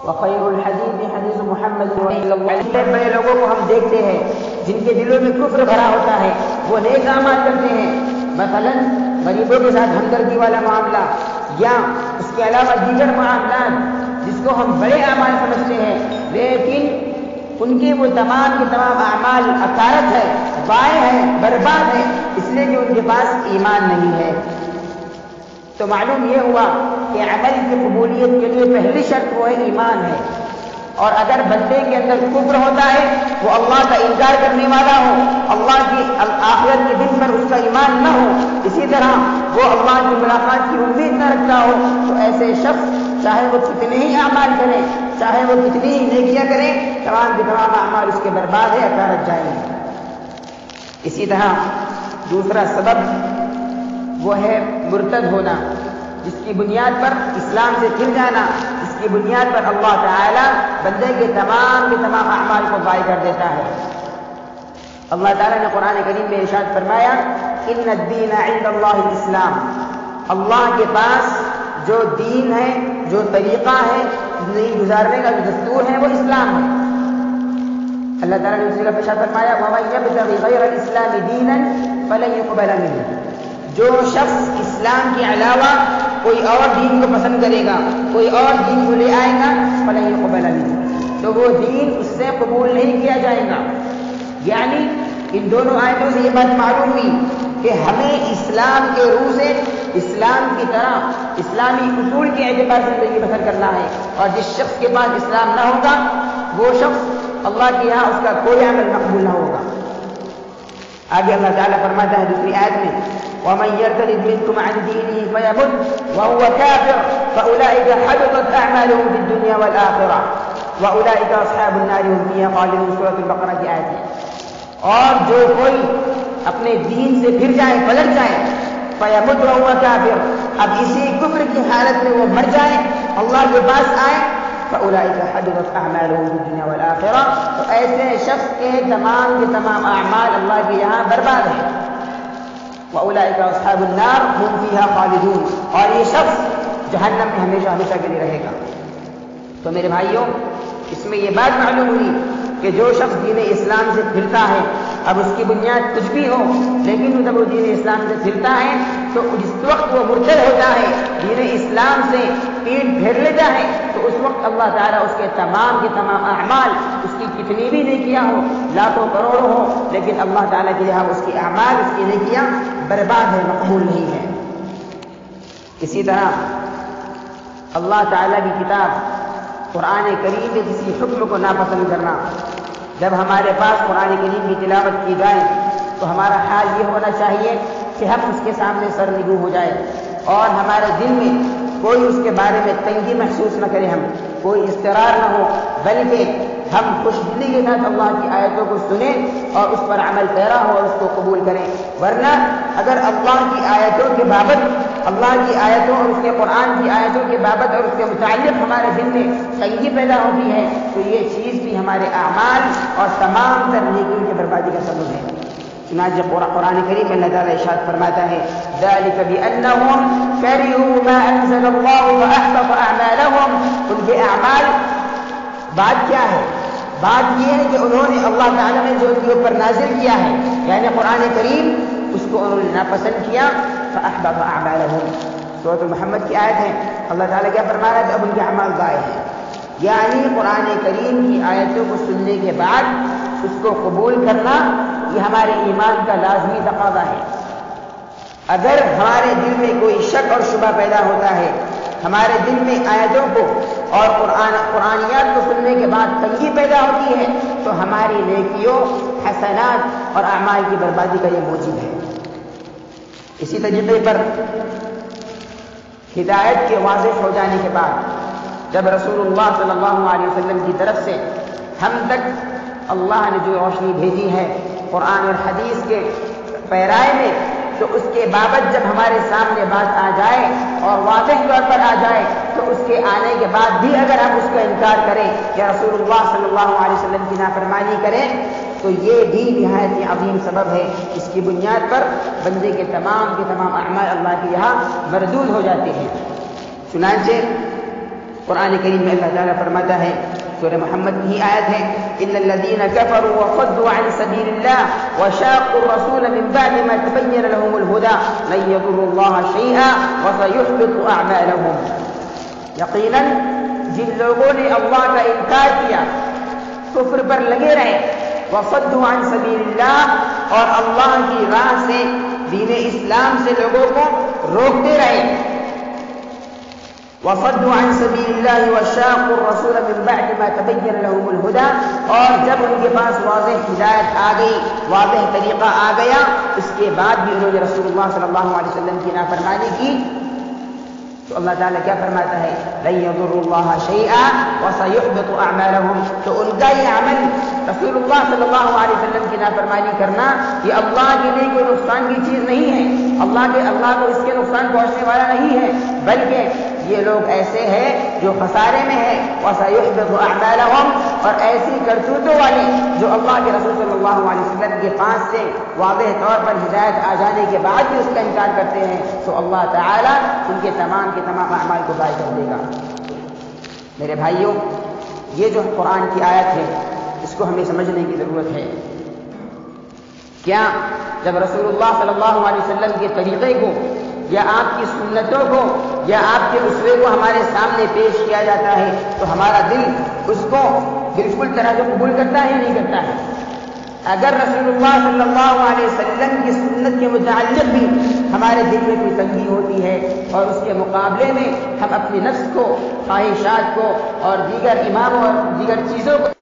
وخیر الحدیث حدیث محمد صلی اللہ علیہ وسلم۔ بڑے لوگوں کو ہم دیکھتے ہیں جن کے دلوں میں کفر بھرا ہوتا ہے، وہ نیک اعمال کرتے ہیں، مثلا غریبوں کے ساتھ ہمدردی والا معاملہ یا اس کے علاوہ دیگر معاملات جس کو ہم بڑے اعمال سمجھتے ہیں، لیکن ان کے وہ تمام کے تمام اعمال اکارت ہے، ضائع ہے، برباد ہے، اس لیے کہ ان کے پاس ایمان نہیں ہے۔ تو معلوم یہ ہوا کہ عمل کی قبولیت کے لیے پہلی شرط وہ ہے ایمان ہے، اور اگر بندے کے اندر کفر ہوتا ہے، وہ اللہ کا انکار کرنے والا ہو، اللہ کی آخرت کے دن پر اس کا ایمان نہ ہو، اسی طرح وہ اللہ کی ملاقات کی امید نہ رکھتا ہو، تو ایسے شخص چاہے وہ کتنے ہی اعمال کریں، چاہے وہ کتنی ہی نیکیاں کریں، تمام کے تمام اعمال اس کے برباد ہے، اکارت جائیں گے۔ اسی طرح دوسرا سبب وہ ہے مرتد ہونا، جس کی بنیاد پر اسلام سے پھر جانا، جس کی بنیاد پر اللہ تعالی بندے کے تمام اعمال کو ضائع کر دیتا ہے۔ اللہ تعالیٰ نے قرآن کریم میں ارشاد فرمایا ان الدین عند اللہ الاسلام، اللہ کے پاس جو دین ہے، جو طریقہ ہے زندگی گزارنے کا، جو دستور ہے، وہ اسلام ہے۔ اللہ تعالیٰ نے اسی کا ارشاد فرمایا وَمَن يَبْتَغِ غَيْرَ الْإِسْلَامِ دِينًا فَلَن يُقْبَلَ مِنْهُ، جو شخص اسلام کے علاوہ کوئی اور دین کو پسند کرے گا، کوئی اور دین کو لے آئے گا، فَلَن يُقْبَلَ مِنْهُ، تو وہ دین اس سے قبول نہیں کیا جائے گا۔ یعنی ان دونوں آیتوں سے یہ بات معلوم ہوئی کہ ہمیں اسلام کے روح سے، اسلام کی طرح اسلامی اصول کے اعتبار سے زندگی بسر کرنا ہے، اور جس شخص کے پاس اسلام نہ ہوگا وہ شخص اللہ کے یہاں اس کا کوئی عمل مقبول نہ ہوگا۔ آگے اللہ تعالیٰ فرماتا ہے دوسری آیت میں وَمَن يَرْتَدِدْ مِنْكُمْ عَنْ دِينِهِ فَيَمُتْ وَهُوَ كَافِرٌ فَأُولَٰئِكَ حَبِطَتْ أَعْمَالُهُمْ فِي الدُّنْيَا وَالْآخِرَةِ وَأُولَٰئِكَ أَصْحَابُ النَّارِ هُمْ فِيهَا خَالِدُونَ، سورۃ البقرہ کی آیت ہے۔ اور جو کوئی اپنے دین سے پھر جائے، پلٹ جائے، فَيَمُتْ وَهُوَ كَافِرٌ، اب اسی کفر کی حالت میں وہ مر جائے، اللہ کے پاس آئے، فَأُولَٰئِكَ حَبِطَتْ أَعْمَالُهُمْ فِي الدُّنْيا وَالْآخِرَةِ، تو ایسے شخص کے تمام اعمال اللہ کے یہاں برباد ہیں۔ وَأُولَٰئِكَ أَصْحَابُ النَّارِ هُمْ فِيهَا خَالِدُونَ، اور یہ شخص جہنم میں ہمیشہ ہمیشہ کے لیے رہے گا۔ تو میرے بھائیوں، اس میں یہ بات معلوم ہوئی کہ جو شخص دین اسلام سے پھرتا ہے، اب اس کی بنیاد کچھ بھی ہو، لیکن جب وہ دین اسلام سے پھرتا ہے تو جس وقت وہ مرتد ہوتا ہے، دین اسلام سے پیٹ پھیر لیتا ہے، تو اس وقت اللہ تعالیٰ اس کے تمام اعمال، اس کی کتنی بھی نیکیاں ہوں، لاکھوں کروڑوں ہوں، لیکن اللہ تعالیٰ کے یہاں اس کی اعمال، اس کی نیکیاں برباد ہے، مقبول نہیں ہے۔ اسی طرح اللہ تعالیٰ کی کتاب قرآن کریم کے کسی حکم کو ناپسند کرنا، جب ہمارے پاس قرآن کریم کی تلاوت کی جائے تو ہمارا حال یہ ہونا چاہیے کہ ہم اس کے سامنے سرنگو ہو جائے، اور ہمارے دل میں کوئی اس کے بارے میں تنگی محسوس نہ کرے، ہم کوئی اضطرار نہ ہو، بلکہ ہم خوش دلی کے ساتھ اللہ کی آیتوں کو سنیں اور اس پر عمل پیرا ہو اور اس کو قبول کریں۔ ورنہ اگر اللہ کی آیتوں کے بابت، اللہ کی آیتوں اور اس کے قرآن کی آیتوں کے بابت اور اس کے متعلق ہمارے دل میں تنگی پیدا ہوتی ہے، تو یہ چیز بھی ہمارے اعمال اور تمام تر نیکیوں کی بربادی کا سبب ہے۔ چنانچہ قرآن کریم میں اللہ تعالیٰ ارشاد فرماتا ہے ذَلِكَ بِأَنَّهُمْ كَرِهُوا مَا أَنزَلَ اللَّهُ فَأَحْبَطَ أَعْمَالَهُمْ، ان کے اعمال، بات کیا ہے؟ بات یہ ہے کہ انہوں نے اللہ تعالیٰ نے جو ان کے اوپر نازل کیا ہے، یعنی قرآن کریم، اس کو انہوں نے ناپسند کیا، فَأَحْبَطَ أَعْمَالَهُمْ، سورۃ محمد کی آیت ہے۔ اللہ تعالیٰ کیا فرما رہا ہے کہ اب ان کے اعمال ضائع ہیں، یعنی قرآن کریم کی آیتوں کو سننے کے بعد اس کو قبول کرنا یہ ہمارے ایمان کا لازمی تقاضا ہے۔ اگر ہمارے دل میں کوئی شک اور شبہ پیدا ہوتا ہے، ہمارے دل میں آیتوں کو اور قرآنیات کو سننے کے بعد تنگی پیدا ہوتی ہے، تو ہماری نیکیوں، حسنات اور اعمال کی بربادی کا یہ موجب ہے۔ اسی طریقے پر ہدایت کے واضح ہو جانے کے بعد جب رسول اللہ صلی اللہ علیہ وسلم کی طرف سے ہم تک اللہ نے جو روشنی بھیجی ہے قرآن اور حدیث کے پیرائے میں، تو اس کے بابت جب ہمارے سامنے بات آ جائے اور واضح طور پر آ جائے، تو اس کے آنے کے بعد بھی اگر ہم اس کا انکار کریں یا رسول اللہ صلی اللہ علیہ وسلم کی نافرمانی کریں، تو یہ بھی نہایت عظیم سبب ہے۔ اس کی بنیاد پر بندے کے تمام اعمال اللہ کے یہاں مردود ہو جاتے ہیں۔ چنانچہ قرآن کریم میں اللہ تعالیٰ فرماتا ہے، سورہ محمد کی ہی آیت ہے، ان الذين كفروا وصدوا عن سبيل الله وشاقوا الرسول من بعد ما تبين لهم الهدى لن يضروا الله شيئا وسيحبط اعمالهم. یقیناً جن لوگوں نے اللہ کا انکار کیا، کفر پر لگے رہے، وصدوا عن سبيل الله، اور اللہ کی راہ سے، دین اسلام سے لوگوں کو روکتے رہے، وصدوا عن سبيل الله وشاقوا الرسول من بعد ما تبين لهم الهدى، اور جب ان کے پاس واضح ہدایت آ گئی، واضح طریقہ آ گیا، اس کے بعد بھی انہوں نے رسول اللہ صلی اللہ علیہ وسلم کی نافرمانی کی، تو اللہ تعالیٰ کیا فرماتا ہے، لن يضروا الله شيئا وسيحبط اعمالهم. تو ان کا یہ عمل، رسول اللہ صلی اللہ علیہ وسلم کی نافرمانی کرنا، یہ اللہ کے لیے کوئی نقصان کی چیز نہیں ہے، اللہ کو اس کے نقصان پہنچنے والا نہیں ہے، بلکہ یہ لوگ ایسے ہیں جو خسارے میں ہیں، وَسَيُحْبِطُ أَعْمَالَهُمْ، اور ایسی کرتوتوں والے جو اللہ کے رسول صلی اللہ علیہ وسلم کے پاس سے واضح طور پر ہدایت آ جانے کے بعد بھی اس کا انکار کرتے ہیں، تو اللہ تعالیٰ ان کے تمام اعمال کو ضائع کر دے گا. میرے بھائیوں، یہ جو قرآن کی آیت ہے، اس کو ہمیں سمجھنے کی ضرورت ہے. کیا جب رسول اللہ صلی اللہ علیہ وسلم کے طریقے کو یا آپ کی سنتوں کو یا آپ کے اسوے کو ہمارے سامنے پیش کیا جاتا ہے تو ہمارا دل اس کو بالکل طرح سے قبول کرتا ہے یا نہیں کرتا ہے؟ اگر رسول اللہ صلی اللہ علیہ وسلم کی سنت کے متعلق بھی ہمارے دل میں کوئی تنگی ہوتی ہے اور اس کے مقابلے میں ہم اپنے نفس کو، خواہشات کو اور دیگر اماموں اور دیگر چیزوں کو